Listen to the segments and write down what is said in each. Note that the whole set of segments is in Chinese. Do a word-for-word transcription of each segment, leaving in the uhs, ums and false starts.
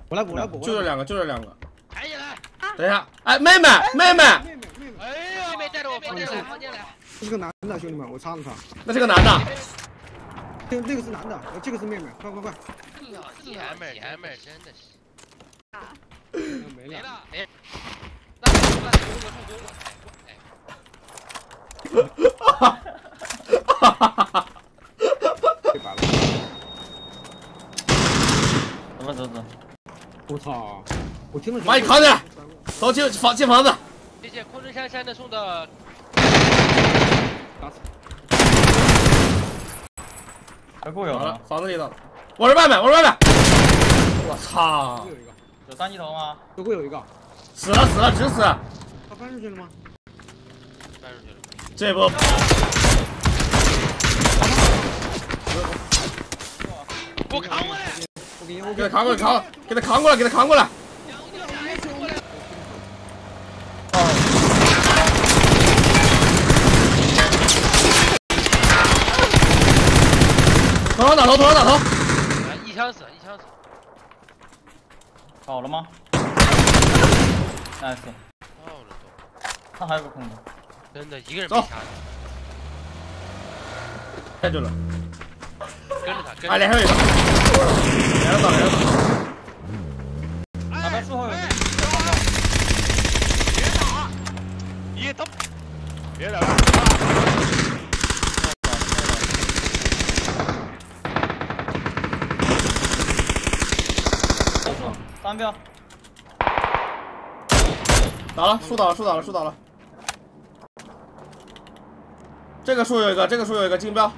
我来补，我来补， 就这两个，就这两个。 抬起来！ 等一下，哎，妹妹，妹妹， 妹妹，妹妹， 哎呀，妹妹带着我房间来，房间来。 这是个男的，兄弟们，我插了他。 那是个男的。 这那个是男的，这个是妹妹，快快快！ 姐妹，姐妹，真的是。 啊，没没了。 了，哎，那那那给我助攻，哎， 哈哈哈哈哈！ 这把了。 走吧走走。 我操！我听了。 把你扛起来，走进房进房子。 谢谢空中山山的送的。 打死。 还够有了， 房子里头。我是外面，我是外面。我操！ 有一个。 有三级头吗？ 都会有一个。 死了死了，直死。 他翻出去了吗？ 翻出去了。 这波。 我扛过来。 我给给他扛过来，扛，给他扛过来，给他扛过来。头上打头，头上打头。 一枪死，一枪死。 好了吗 ？nice。 到了都。 他还有个空的。 真的一个人没杀。 太准了。 跟着他，跟着他。 哎，连上一个。连上打，连上打。 哪边树后有？ 别打！别打！别打！ 三标。 打了，树倒了，树倒了，树倒了。这个树有一个，这个树有一个金标。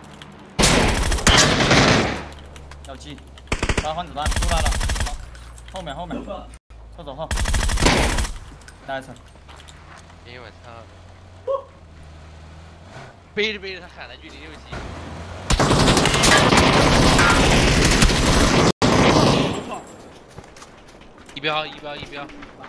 要击，打换子弹出来了，后面后面，侧走后 ，nice。 哎呦我操！背着背着他喊了句零六七。一标一标一标。